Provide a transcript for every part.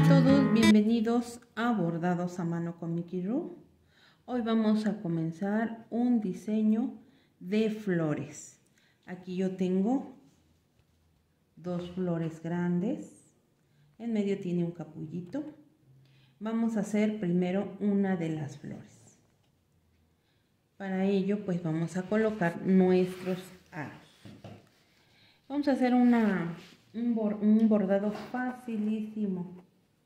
a todos, bienvenidos a Bordados a Mano con Miki Ru. Hoy vamos a comenzar un diseño de flores. Aquí yo tengo dos flores grandes, en medio tiene un capullito. Vamos a hacer primero una de las flores. Para ello pues vamos a colocar nuestros aros. Vamos a hacer un bordado facilísimo.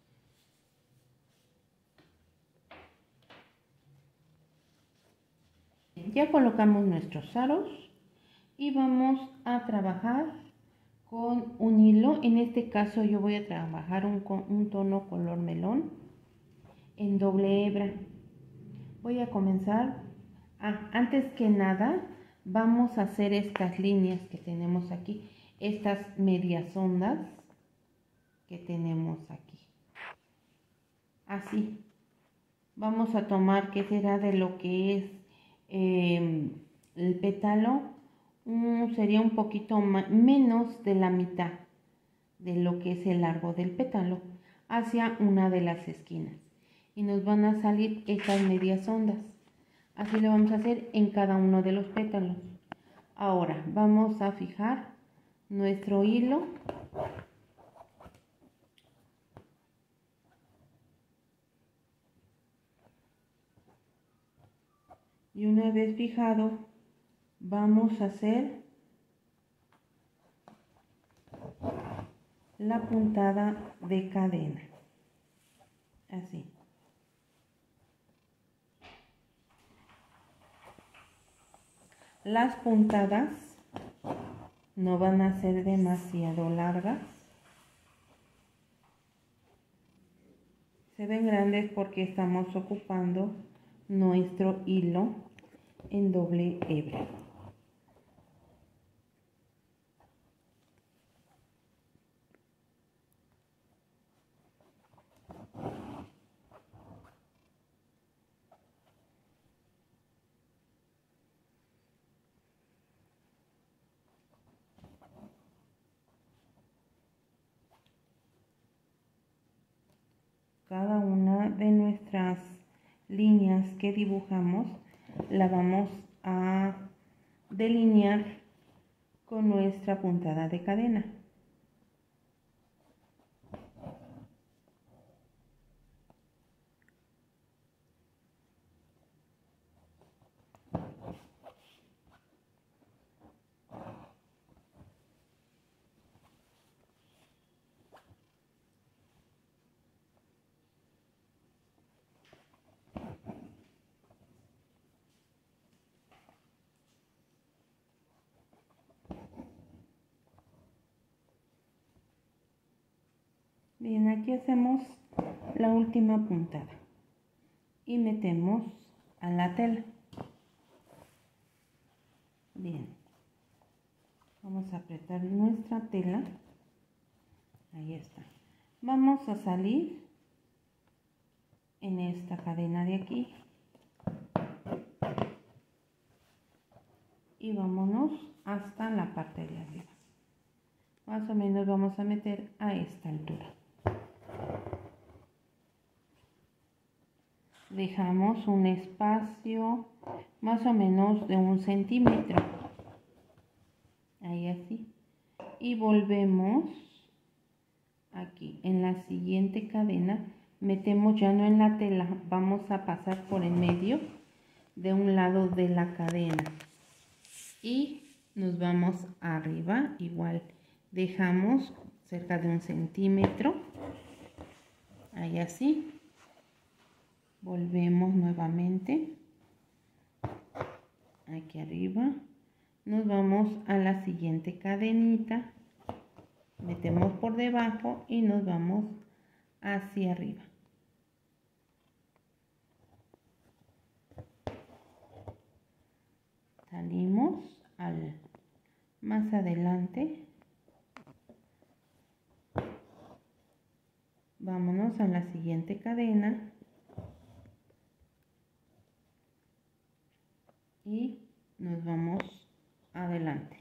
Ya colocamos nuestros aros y vamos a trabajar con un hilo. En este caso yo voy a trabajar un tono color melón en doble hebra. Voy a comenzar, antes que nada vamos a hacer estas líneas que tenemos aquí, estas medias ondas que tenemos aquí. Así, vamos a tomar que será de lo que es el pétalo, sería un poquito menos de la mitad de lo que es el largo del pétalo hacia una de las esquinas y nos van a salir estas medias ondas. Así lo vamos a hacer en cada uno de los pétalos. Ahora vamos a fijar nuestro hilo y una vez fijado vamos a hacer la puntada de cadena, así. Las puntadas no van a ser demasiado largas, se ven grandes porque estamos ocupando nuestro hilo en doble hebra. Cada una de nuestras líneas que dibujamos la vamos a delinear con nuestra puntada de cadena. Bien, aquí hacemos la última puntada y metemos a la tela. Bien, vamos a apretar nuestra tela, ahí está. Vamos a salir en esta cadena de aquí y vámonos hasta la parte de arriba. Más o menos vamos a meter a esta altura. Dejamos un espacio más o menos de 1 centímetro, ahí así, y volvemos aquí en la siguiente cadena, metemos ya no en la tela, vamos a pasar por en medio de un lado de la cadena y nos vamos arriba, igual dejamos cerca de 1 centímetro, ahí así. Volvemos nuevamente aquí arriba, nos vamos a la siguiente cadenita, metemos por debajo y nos vamos hacia arriba. Salimos más adelante, vámonos a la siguiente cadena y nos vamos adelante.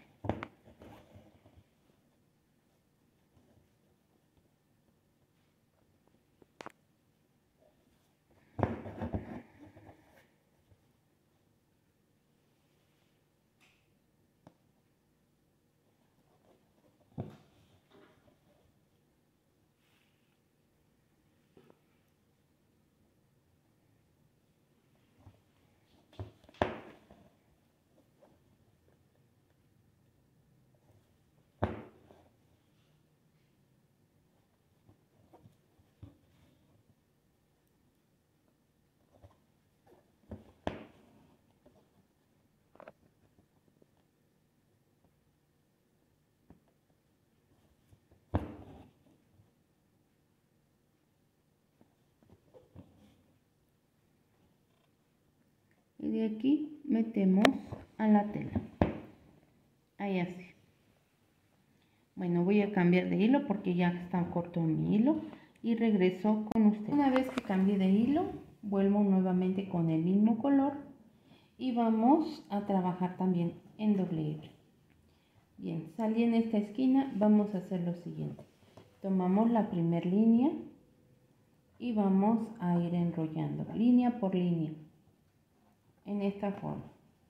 y de aquí metemos a la tela. Ahí así. Bueno, voy a cambiar de hilo porque ya está corto mi hilo y regreso con ustedes. Una vez que cambié de hilo, vuelvo nuevamente con el mismo color y vamos a trabajar también en doble hebra. Bien, salí en esta esquina, vamos a hacer lo siguiente. Tomamos la primera línea y vamos a ir enrollando línea por línea en esta forma.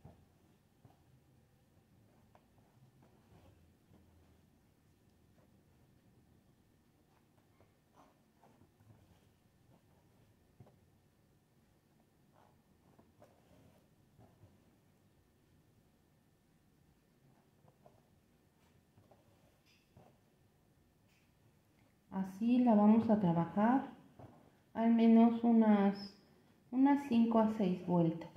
Así la vamos a trabajar al menos unas 5 a 6 vueltas.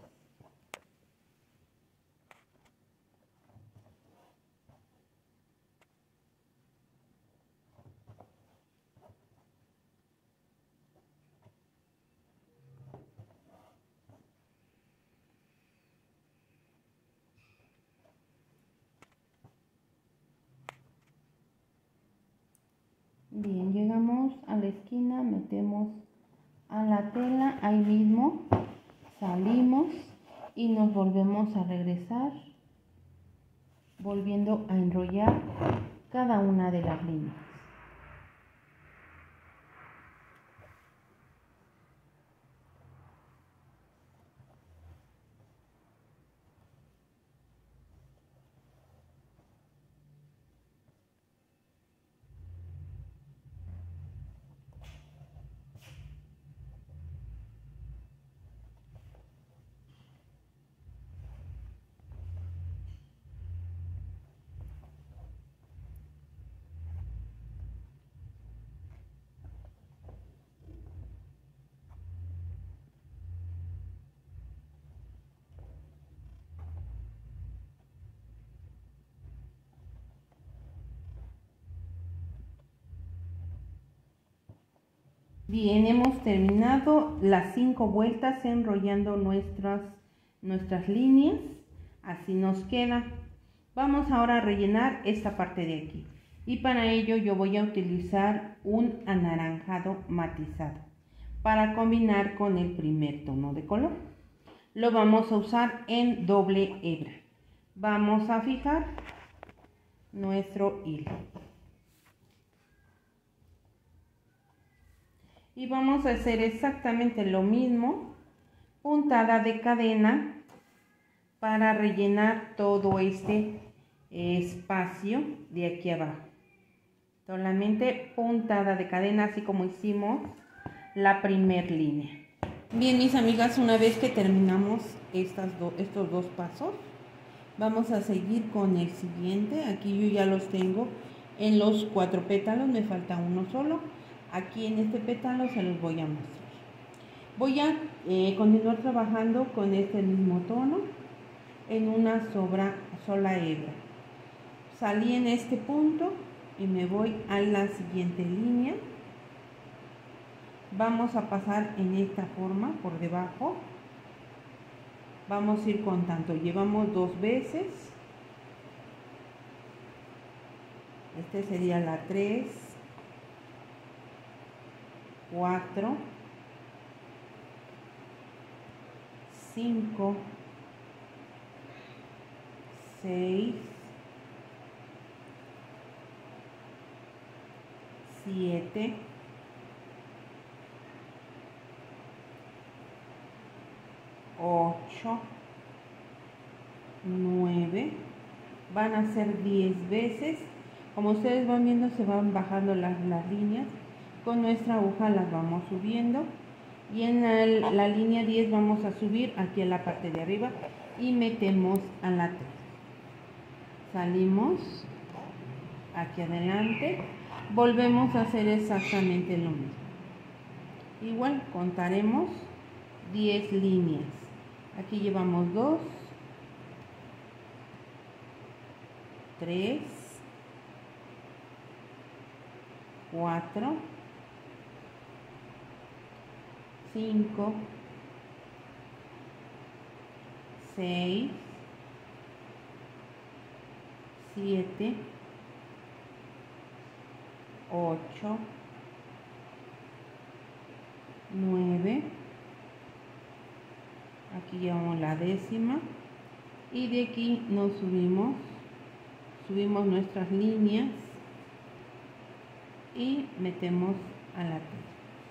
Bien, llegamos a la esquina, metemos a la tela, ahí mismo salimos y nos volvemos a regresar, volviendo a enrollar cada una de las líneas. Bien, hemos terminado las 5 vueltas enrollando nuestras líneas. Así nos queda. Vamos ahora a rellenar esta parte de aquí. Y para ello yo voy a utilizar un anaranjado matizado para combinar con el primer tono de color. Lo vamos a usar en doble hebra. Vamos a fijar nuestro hilo. Y vamos a hacer exactamente lo mismo, puntada de cadena, para rellenar todo este espacio de aquí abajo. Solamente puntada de cadena, así como hicimos la primer línea. Bien, mis amigas, una vez que terminamos estos dos pasos, vamos a seguir con el siguiente. Aquí yo ya los tengo en los 4 pétalos, me falta uno solo. Aquí en este pétalo se los voy a mostrar. Voy a continuar trabajando con este mismo tono en una sola hebra. Salí en este punto y me voy a la siguiente línea. Vamos a pasar en esta forma por debajo. Vamos a ir contando. Llevamos 2 veces. Este sería la 3, 4, 5, 6, 7, 8, 9, van a ser 10 veces. Como ustedes van viendo, se van bajando las líneas. Con nuestra aguja las vamos subiendo y en la línea 10 vamos a subir aquí en la parte de arriba y metemos a la 3. Salimos aquí adelante, volvemos a hacer exactamente lo mismo. Igual contaremos 10 líneas. Aquí llevamos 2, 3, 4, 5, 6, 7, 8, 9, aquí llevamos la décima y de aquí nos subimos nuestras líneas y metemos a la tela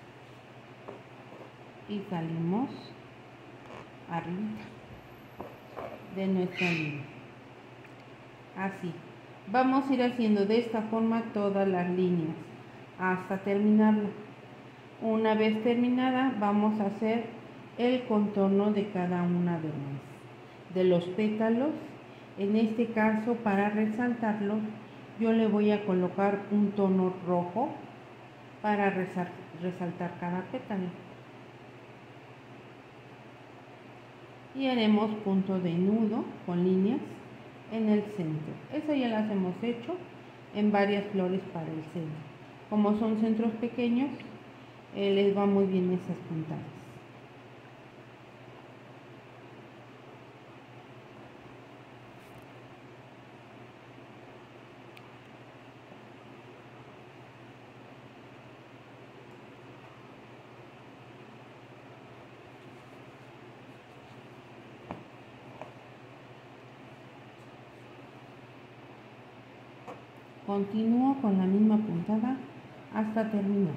y salimos arriba de nuestra línea. Así vamos a ir haciendo de esta forma todas las líneas hasta terminarla. Una vez terminada vamos a hacer el contorno de cada una de los pétalos. En este caso, para resaltarlos, yo le voy a colocar un tono rojo para resaltar cada pétalo. Y haremos punto de nudo con líneas en el centro. Eso ya las hemos hecho en varias flores para el centro. Como son centros pequeños, les va muy bien esas puntadas. Continúo con la misma puntada hasta terminar.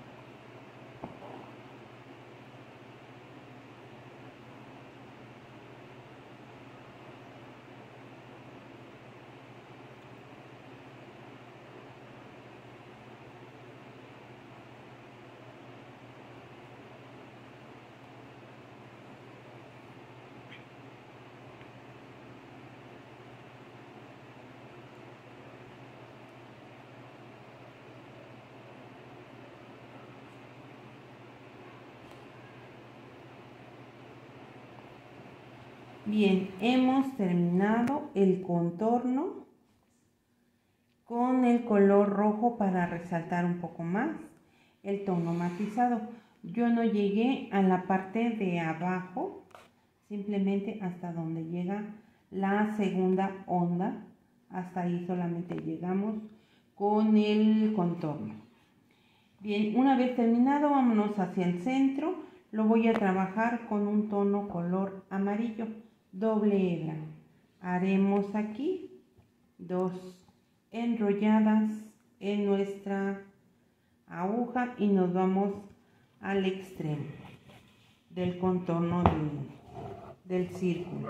Bien, hemos terminado el contorno con el color rojo para resaltar un poco más el tono matizado. Yo no llegué a la parte de abajo, simplemente hasta donde llega la segunda onda. Hasta ahí solamente llegamos con el contorno. Bien, una vez terminado, vámonos hacia el centro. Lo voy a trabajar con un tono color amarillo, doble hebra. Haremos aquí 2 enrolladas en nuestra aguja y nos vamos al extremo del contorno del círculo.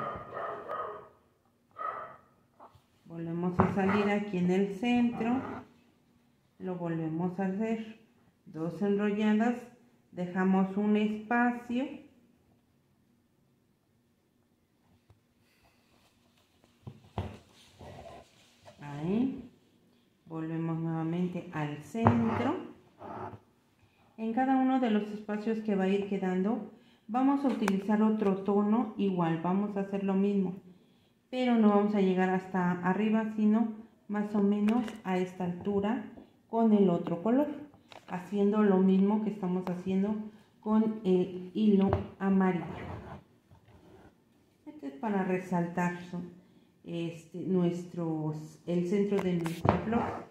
Volvemos a salir aquí en el centro, lo volvemos a hacer 2 enrolladas, dejamos un espacio ahí, volvemos nuevamente al centro. En cada uno de los espacios que va a ir quedando vamos a utilizar otro tono igual, vamos a hacer lo mismo, pero no vamos a llegar hasta arriba, sino más o menos a esta altura con el otro color, haciendo lo mismo que estamos haciendo con el hilo amarillo. Esto es para resaltar el centro de nuestra flor.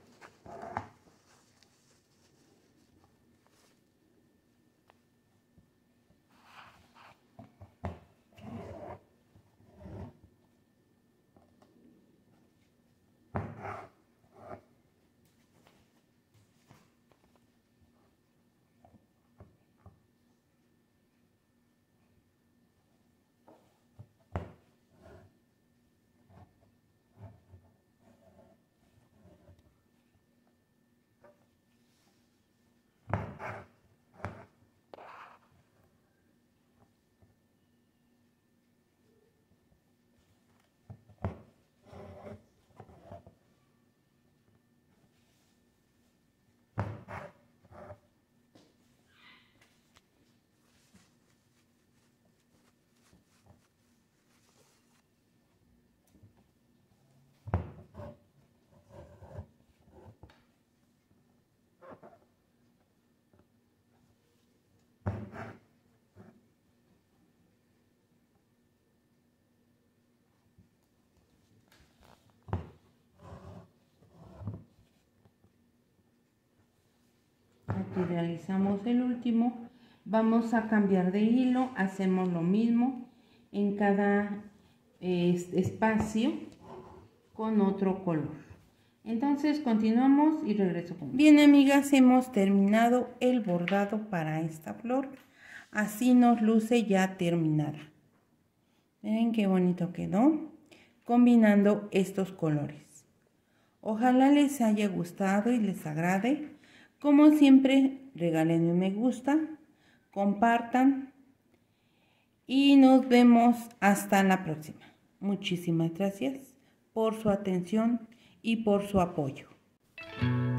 Aquí realizamos el último. Vamos a cambiar de hilo, hacemos lo mismo en cada espacio con otro color. Entonces continuamos y regreso con... Bien, amigas, hemos terminado el bordado para esta flor. Así nos luce ya terminada. Miren qué bonito quedó combinando estos colores. Ojalá les haya gustado y les agrade. Como siempre, regálenme un me gusta, compartan y nos vemos hasta la próxima. Muchísimas gracias por su atención y por su apoyo.